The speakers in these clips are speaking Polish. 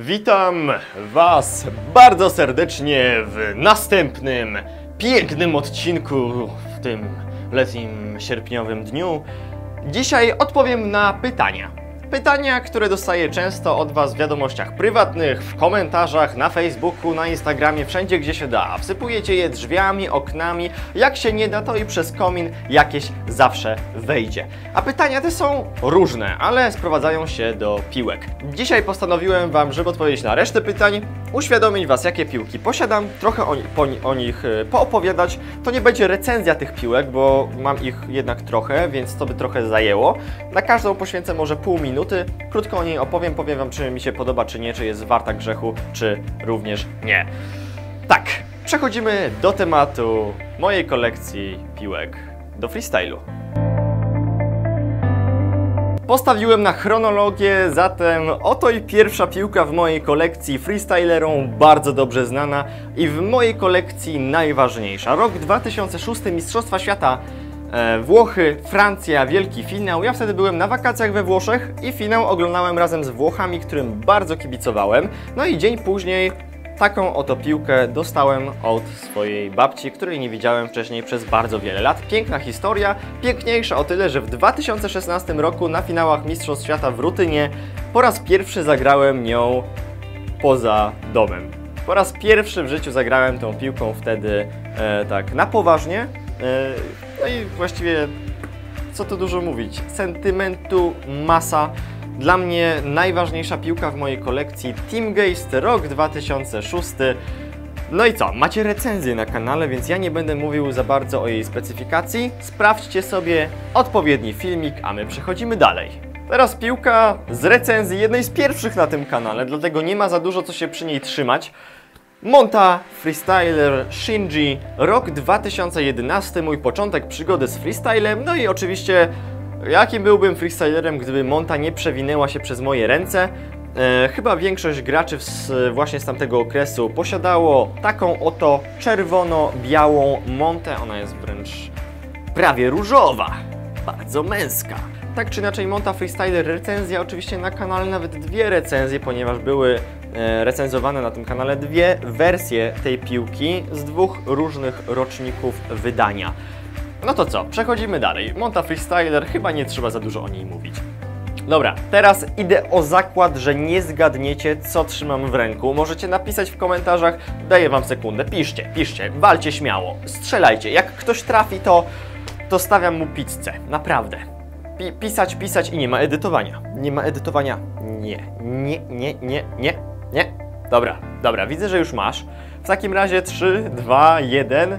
Witam Was bardzo serdecznie w następnym pięknym odcinku w tym letnim, sierpniowym dniu. Dzisiaj odpowiem na pytania. Pytania, które dostaję często od Was w wiadomościach prywatnych, w komentarzach, na Facebooku, na Instagramie, wszędzie gdzie się da. Wsypujecie je drzwiami, oknami, jak się nie da to i przez komin jakieś zawsze wejdzie. A pytania te są różne, ale sprowadzają się do piłek. Dzisiaj postanowiłem Wam, żeby odpowiedzieć na resztę pytań, uświadomić Was, jakie piłki posiadam, trochę o nich poopowiadać. To nie będzie recenzja tych piłek, bo mam ich jednak trochę, więc to by trochę zajęło. Na każdą poświęcę może pół minuty. Krótko o niej opowiem, powiem Wam, czy mi się podoba, czy nie, czy jest warta grzechu, czy również nie. Tak, przechodzimy do tematu mojej kolekcji piłek do freestylu. Postawiłem na chronologię, zatem oto i pierwsza piłka w mojej kolekcji freestylerą, bardzo dobrze znana i w mojej kolekcji najważniejsza. Rok 2006, Mistrzostwa Świata Włochy, Francja, wielki finał. Ja wtedy byłem na wakacjach we Włoszech i finał oglądałem razem z Włochami, którym bardzo kibicowałem. No i dzień później taką oto piłkę dostałem od swojej babci, której nie widziałem wcześniej przez bardzo wiele lat. Piękna historia, piękniejsza o tyle, że w 2016 roku na finałach Mistrzostw Świata w Rutynie po raz pierwszy zagrałem nią poza domem. Po raz pierwszy w życiu zagrałem tą piłką wtedy tak na poważnie. No i właściwie, co tu dużo mówić, sentymentu masa. Dla mnie najważniejsza piłka w mojej kolekcji Teamgeist, rok 2006. No i co, macie recenzję na kanale, więc ja nie będę mówił za bardzo o jej specyfikacji. Sprawdźcie sobie odpowiedni filmik, a my przechodzimy dalej. Teraz piłka z recenzji jednej z pierwszych na tym kanale, dlatego nie ma za dużo co się przy niej trzymać. Monta Freestyler Shinji, rok 2011, mój początek przygody z freestylem. No i oczywiście, jakim byłbym freestylerem, gdyby Monta nie przewinęła się przez moje ręce. Chyba większość graczy właśnie z tamtego okresu posiadało taką oto czerwono-białą Montę. Ona jest wręcz prawie różowa, bardzo męska. Tak czy inaczej, Monta Freestyler recenzja, oczywiście na kanale nawet dwie recenzje, ponieważ były recenzowane na tym kanale dwie wersje tej piłki z dwóch różnych roczników wydania. No to co, przechodzimy dalej. Monta Freestyler, chyba nie trzeba za dużo o niej mówić. Dobra, teraz idę o zakład, że nie zgadniecie, co trzymam w ręku. Możecie napisać w komentarzach, daję Wam sekundę, piszcie, walcie śmiało, strzelajcie. Jak ktoś trafi, to stawiam mu pizzę, naprawdę. Pisać i nie ma edytowania. Nie ma edytowania. Nie. Dobra, widzę, że już masz. W takim razie 3, 2, 1.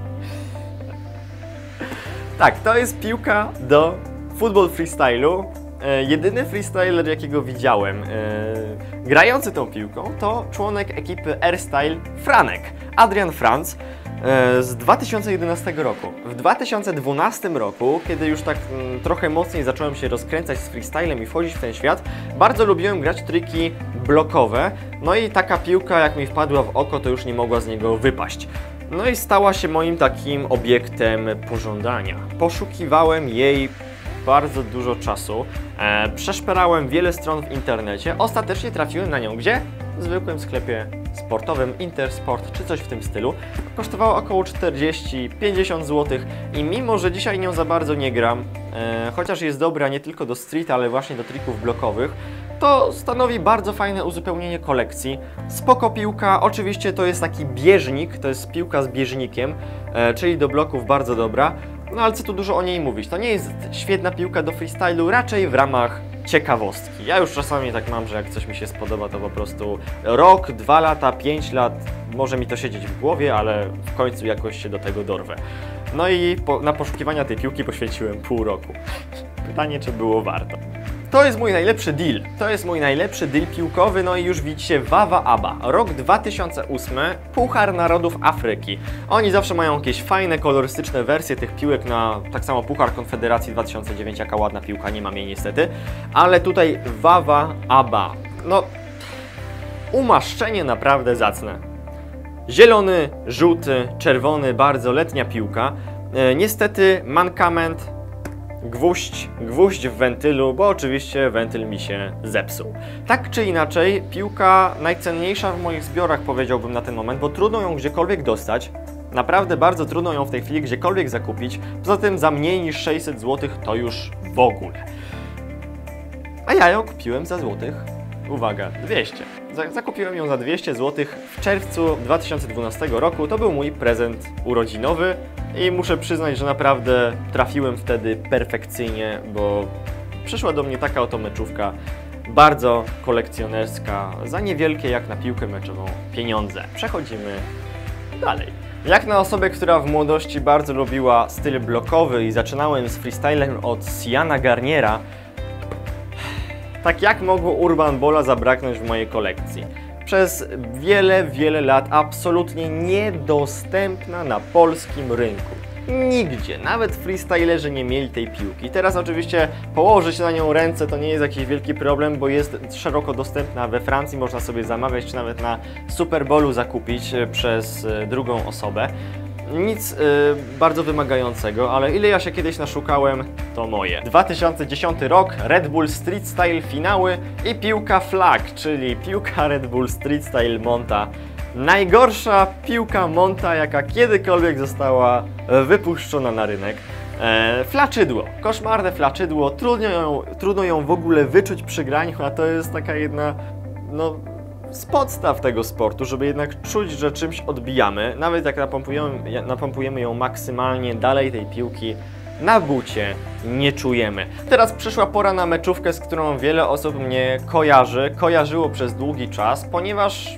Tak, to jest piłka do football freestylu. Jedyny freestyler, jakiego widziałem grający tą piłką, to członek ekipy Airstyle Franek, Adrian Franz, z 2011 roku. W 2012 roku, kiedy już tak trochę mocniej zacząłem się rozkręcać z freestylem i wchodzić w ten świat, bardzo lubiłem grać triki blokowe, no i taka piłka, jak mi wpadła w oko, to już nie mogła z niego wypaść. No i stała się moim takim obiektem pożądania. Poszukiwałem jej bardzo dużo czasu, przeszperałem wiele stron w internecie, ostatecznie trafiłem na nią gdzie? W zwykłym sklepie sportowym, Intersport czy coś w tym stylu. Kosztowała około 40-50 zł i mimo, że dzisiaj nią za bardzo nie gram, chociaż jest dobra nie tylko do street, ale właśnie do trików blokowych, to stanowi bardzo fajne uzupełnienie kolekcji. Spoko piłka, oczywiście to jest taki bieżnik, to jest piłka z bieżnikiem, czyli do bloków bardzo dobra. No ale co tu dużo o niej mówić, to nie jest świetna piłka do freestylu, raczej w ramach ciekawostki. Ja już czasami tak mam, że jak coś mi się spodoba, to po prostu rok, 2 lata, 5 lat, może mi to siedzieć w głowie, ale w końcu jakoś się do tego dorwę. No i na poszukiwania tej piłki poświęciłem pół roku. Pytanie, czy było warto. To jest mój najlepszy deal. To jest mój najlepszy deal piłkowy, no i już widzicie Wawa Aba. Rok 2008, Puchar Narodów Afryki. Oni zawsze mają jakieś fajne, kolorystyczne wersje tych piłek na tak samo Puchar Konfederacji 2009, jaka ładna piłka, nie mam jej niestety. Ale tutaj Wawa Aba. No, umaszczenie naprawdę zacne. Zielony, żółty, czerwony, bardzo letnia piłka. Niestety mankament gwóźdź w wentylu, bo oczywiście wentyl mi się zepsuł. Tak czy inaczej, piłka najcenniejsza w moich zbiorach, powiedziałbym na ten moment, bo trudno ją gdziekolwiek dostać. Naprawdę bardzo trudno ją w tej chwili gdziekolwiek zakupić. Poza tym za mniej niż 600 zł to już w ogóle. A ja ją kupiłem za złotych. Uwaga, 200. Zakupiłem ją za 200 zł w czerwcu 2012 roku. To był mój prezent urodzinowy i muszę przyznać, że naprawdę trafiłem wtedy perfekcyjnie, bo przyszła do mnie taka oto meczówka, bardzo kolekcjonerska, za niewielkie jak na piłkę meczową pieniądze. Przechodzimy dalej. Jak na osobę, która w młodości bardzo lubiła styl blokowy i zaczynałem z freestylem od Siana Garniera, tak jak mogło Urban Balla zabraknąć w mojej kolekcji? Przez wiele lat absolutnie niedostępna na polskim rynku. Nigdzie, nawet freestylerzy nie mieli tej piłki. Teraz oczywiście położyć na nią ręce to nie jest jakiś wielki problem, bo jest szeroko dostępna we Francji, można sobie zamawiać, czy nawet na Super Bowlu zakupić przez drugą osobę. Nic bardzo wymagającego, ale ile ja się kiedyś naszukałem, to moje. 2010 rok, Red Bull Street Style finały i piłka flag, czyli piłka Red Bull Street Style Monta. Najgorsza piłka Monta, jaka kiedykolwiek została wypuszczona na rynek. Flaczydło, koszmarne flaczydło, trudno ją w ogóle wyczuć przy graniu, a to jest taka jedna, z podstaw tego sportu, żeby jednak czuć, że czymś odbijamy, nawet jak napompujemy ją maksymalnie, dalej tej piłki na bucie nie czujemy. Teraz przyszła pora na meczówkę, z którą wiele osób mnie kojarzyło przez długi czas, ponieważ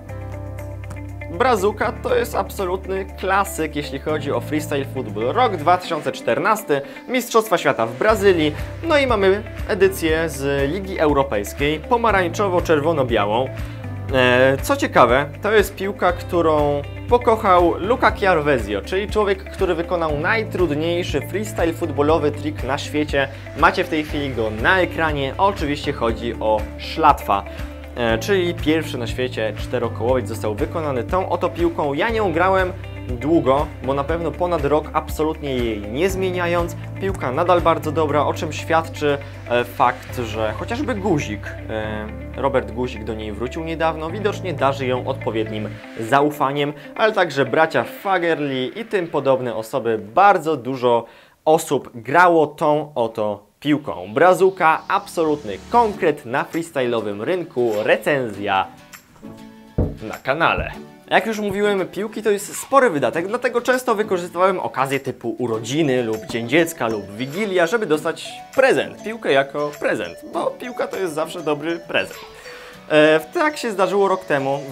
Brazuka to jest absolutny klasyk, jeśli chodzi o freestyle football. Rok 2014, Mistrzostwa Świata w Brazylii, no i mamy edycję z Ligi Europejskiej, pomarańczowo-czerwono-białą. Co ciekawe, to jest piłka, którą pokochał Luca Chiarvesio, czyli człowiek, który wykonał najtrudniejszy freestyle futbolowy trik na świecie. Macie w tej chwili go na ekranie, oczywiście chodzi o szlatwa. Czyli pierwszy na świecie czterokołowiec został wykonany tą oto piłką. Ja nią grałem długo, bo na pewno ponad rok, absolutnie jej nie zmieniając. Piłka nadal bardzo dobra, o czym świadczy fakt, że chociażby Guzik, Robert Guzik do niej wrócił niedawno, widocznie darzy ją odpowiednim zaufaniem, ale także bracia Fagerli i tym podobne osoby. Bardzo dużo osób grało tą oto piłką. Brazuka, absolutny konkret na freestylowym rynku, recenzja na kanale. Jak już mówiłem, piłki to jest spory wydatek, dlatego często wykorzystywałem okazje typu urodziny lub Dzień Dziecka lub Wigilia, żeby dostać prezent. Piłkę jako prezent, bo piłka to jest zawsze dobry prezent. Tak się zdarzyło rok temu, w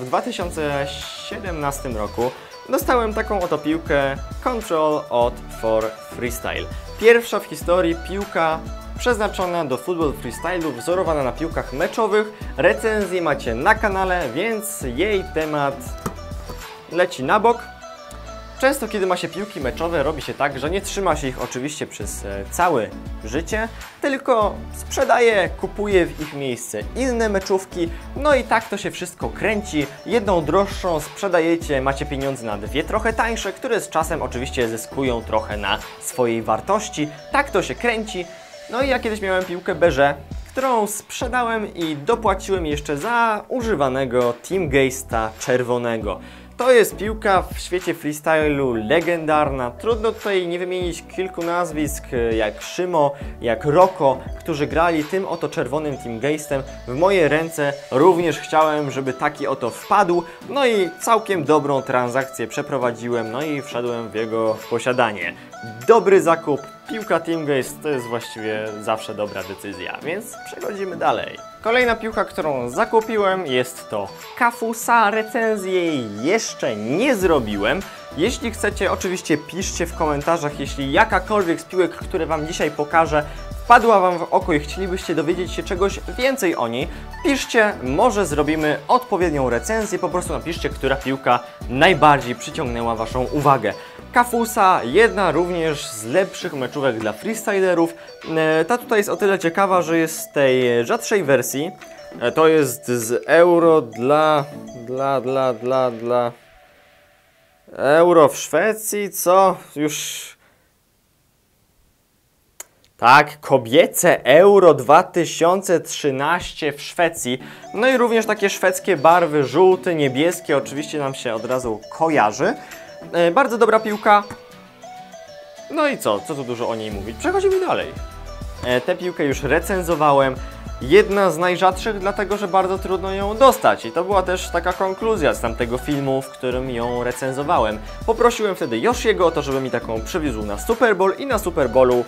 2017 roku. Dostałem taką oto piłkę Control Odd for Freestyle. Pierwsza w historii piłka przeznaczona do football freestylu, wzorowana na piłkach meczowych. Recenzję macie na kanale, więc jej temat leci na bok. Często kiedy ma się piłki meczowe, robi się tak, że nie trzyma się ich oczywiście przez całe życie, tylko sprzedaje, kupuje w ich miejsce inne meczówki, no i tak to się wszystko kręci. Jedną droższą sprzedajecie, macie pieniądze na dwie trochę tańsze, które z czasem oczywiście zyskują trochę na swojej wartości. Tak to się kręci. No i ja kiedyś miałem piłkę Berger, którą sprzedałem i dopłaciłem jeszcze za używanego Teamgeista czerwonego. To jest piłka w świecie freestylu legendarna. Trudno tutaj nie wymienić kilku nazwisk jak Szymo, jak Roko, którzy grali tym oto czerwonym Teamgeistem. W moje ręce również chciałem, żeby taki oto wpadł. No i całkiem dobrą transakcję przeprowadziłem, no i wszedłem w jego posiadanie. Dobry zakup, piłka Teamgeist to jest właściwie zawsze dobra decyzja, więc przechodzimy dalej. Kolejna piłka, którą zakupiłem, jest to Kafusa. Recenzję jej jeszcze nie zrobiłem. Jeśli chcecie, oczywiście piszcie w komentarzach, jeśli jakakolwiek z piłek, które Wam dzisiaj pokażę, wpadła Wam w oko i chcielibyście dowiedzieć się czegoś więcej o niej, piszcie, może zrobimy odpowiednią recenzję, po prostu napiszcie, która piłka najbardziej przyciągnęła Waszą uwagę. Kafusa, jedna również z lepszych meczówek dla freestylerów. Ta tutaj jest o tyle ciekawa, że jest z tej rzadszej wersji. To jest z Euro dla Euro w Szwecji, co? Już Tak, kobiece Euro 2013 w Szwecji. No i również takie szwedzkie barwy, żółty, niebieskie, oczywiście nam się od razu kojarzy. Bardzo dobra piłka. No i co tu dużo o niej mówić? Przechodzimy dalej. Tę piłkę już recenzowałem. Jedna z najrzadszych, dlatego że bardzo trudno ją dostać. I to była też taka konkluzja z tamtego filmu, w którym ją recenzowałem. Poprosiłem wtedy Yoshiego o to, żeby mi taką przywiózł na Super Bowl i na Super Bowlu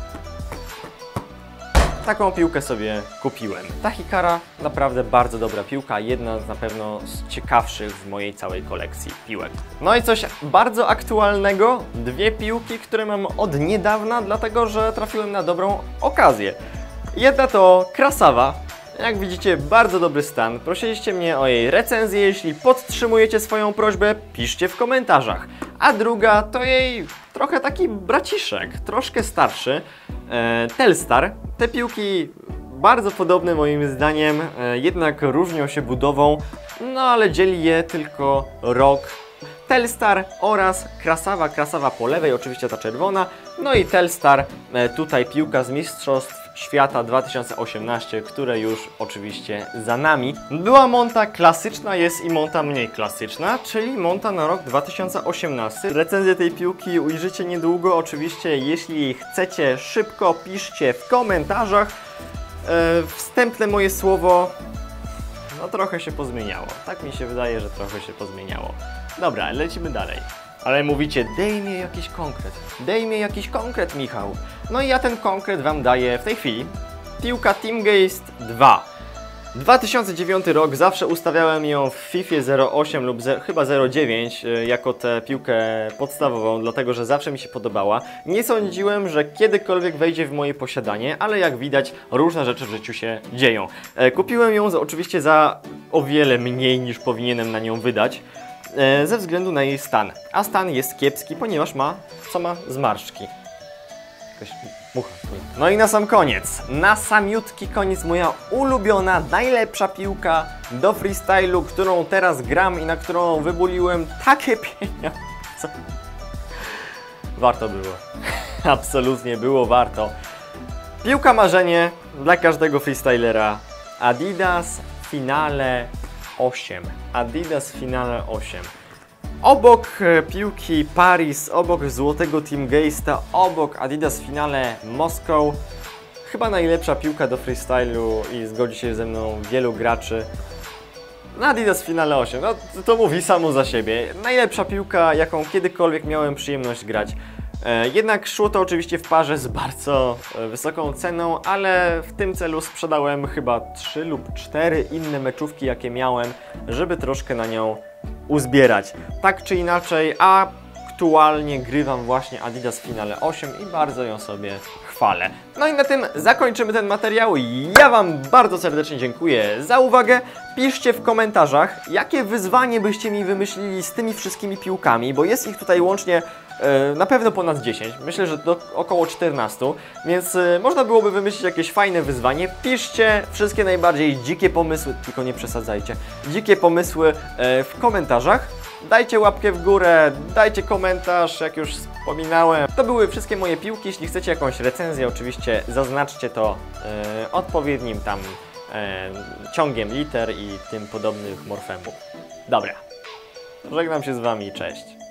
taką piłkę sobie kupiłem. Ta Hikara naprawdę bardzo dobra piłka, jedna z na pewno z ciekawszych w mojej całej kolekcji piłek. No i coś bardzo aktualnego, dwie piłki, które mam od niedawna, dlatego że trafiłem na dobrą okazję. Jedna to Krasawa. Jak widzicie, bardzo dobry stan. Prosiliście mnie o jej recenzję. Jeśli podtrzymujecie swoją prośbę, piszcie w komentarzach. A druga to jej trochę taki braciszek, troszkę starszy, Telstar. Te piłki bardzo podobne moim zdaniem, jednak różnią się budową, no ale dzieli je tylko rok. Telstar oraz Krasawa po lewej, oczywiście ta czerwona, no i Telstar, tutaj piłka z Mistrzostw Świata 2018, które już oczywiście za nami. Była monta klasyczna, jest i monta mniej klasyczna, czyli monta na rok 2018. Recenzję tej piłki ujrzycie niedługo, oczywiście jeśli chcecie szybko, piszcie w komentarzach. Wstępne moje słowo, no trochę się pozmieniało. Tak mi się wydaje, że trochę się pozmieniało. Dobra, lecimy dalej. Ale mówicie, daj mi jakiś konkret. Daj mi jakiś konkret, Michał. No i ja ten konkret Wam daję w tej chwili. Piłka Teamgeist 2. 2009 rok, zawsze ustawiałem ją w FIFA 08 lub chyba 09 jako tę piłkę podstawową, dlatego że zawsze mi się podobała. Nie sądziłem, że kiedykolwiek wejdzie w moje posiadanie, ale jak widać, różne rzeczy w życiu się dzieją. Kupiłem ją oczywiście za o wiele mniej niż powinienem na nią wydać. Ze względu na jej stan. A stan jest kiepski, ponieważ ma zmarszczki. Jakaś mucha. No i na sam koniec, na samiutki koniec moja ulubiona, najlepsza piłka do freestylu, którą teraz gram i na którą wybuliłem takie pieniądze. Warto było. Absolutnie było warto. Piłka marzenie dla każdego freestylera. Adidas Finale 8. Adidas Finale 8. Obok piłki Paris, obok złotego Teamgeista, obok Adidas Finale Moskau, chyba najlepsza piłka do freestylu i zgodzi się ze mną wielu graczy. Adidas Finale 8, no to mówi samo za siebie. Najlepsza piłka, jaką kiedykolwiek miałem przyjemność grać. Jednak szło to oczywiście w parze z bardzo wysoką ceną, ale w tym celu sprzedałem chyba 3 lub 4 inne meczówki, jakie miałem, żeby troszkę na nią uzbierać. Tak czy inaczej, aktualnie grywam właśnie Adidas Finale 8 i bardzo ją sobie chwalę. No i na tym zakończymy ten materiał. Ja Wam bardzo serdecznie dziękuję za uwagę. Piszcie w komentarzach, jakie wyzwanie byście mi wymyślili z tymi wszystkimi piłkami, bo jest ich tutaj łącznie na pewno ponad 10, myślę, że do około 14, więc można byłoby wymyślić jakieś fajne wyzwanie. Piszcie wszystkie najbardziej dzikie pomysły, tylko nie przesadzajcie, dzikie pomysły w komentarzach. Dajcie łapkę w górę, dajcie komentarz, jak już wspominałem. To były wszystkie moje piłki. Jeśli chcecie jakąś recenzję, oczywiście zaznaczcie to odpowiednim tam ciągiem liter i tym podobnych morfemów. Dobra, żegnam się z Wami, cześć.